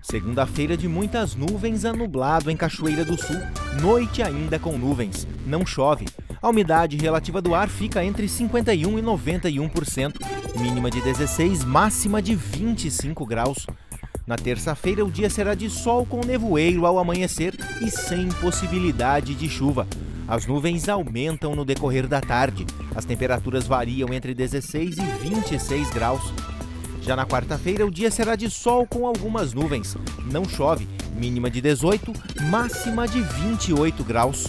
Segunda-feira de muitas nuvens a nublado em Cachoeira do Sul. Noite ainda com nuvens. Não chove. A umidade relativa do ar fica entre 51% e 91%. Mínima de 16, máxima de 25 graus. Na terça-feira o dia será de sol com nevoeiro ao amanhecer e sem possibilidade de chuva. As nuvens aumentam no decorrer da tarde. As temperaturas variam entre 16 e 26 graus. Já na quarta-feira, o dia será de sol com algumas nuvens. Não chove, mínima de 18, máxima de 28 graus.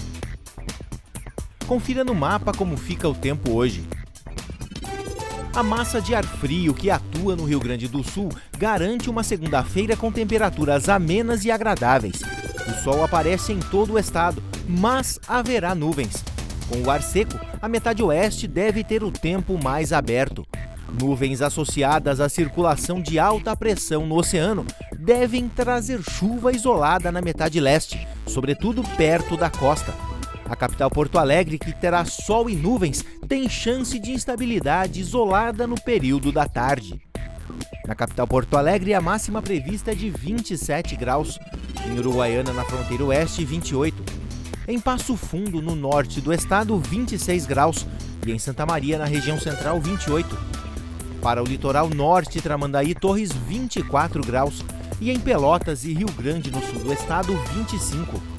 Confira no mapa como fica o tempo hoje. A massa de ar frio que atua no Rio Grande do Sul garante uma segunda-feira com temperaturas amenas e agradáveis. O sol aparece em todo o estado, mas haverá nuvens. Com o ar seco, a metade oeste deve ter o tempo mais aberto. Nuvens associadas à circulação de alta pressão no oceano devem trazer chuva isolada na metade leste, sobretudo perto da costa. A capital Porto Alegre, que terá sol e nuvens, tem chance de instabilidade isolada no período da tarde. Na capital Porto Alegre, a máxima prevista é de 27 graus. Em Uruguaiana, na fronteira oeste, 28. Em Passo Fundo, no norte do estado, 26 graus. E em Santa Maria, na região central, 28. Para o litoral norte, Tramandaí e Torres, 24 graus. E em Pelotas e Rio Grande, no sul do estado, 25.